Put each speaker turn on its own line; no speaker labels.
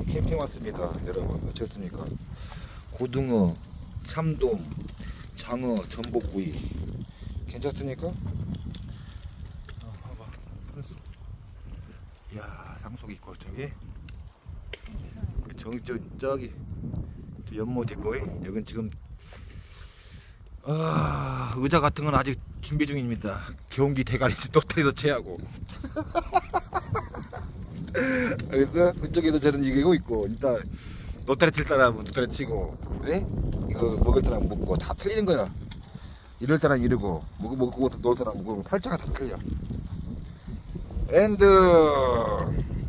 캠핑 왔습니다 여러분. 어쨌습니까? 고등어, 참돔, 장어, 전복구이 괜찮습니까? 봐봐. 이야, 상속 있고 저기 저기 연못 있고 여긴 지금 의자 같은 건 아직 준비 중입니다. 경기 대가리 똑다리도 채하고 그래서 그쪽에도 저는 이기고 있고, 일단 노다리 칠 사람은 노다리 치고, 네? 이거 먹을 사람 먹고 다 틀리는 거야. 이럴 사람 이러고 먹고 놀 사람 먹고 팔자가 다 틀려. 엔드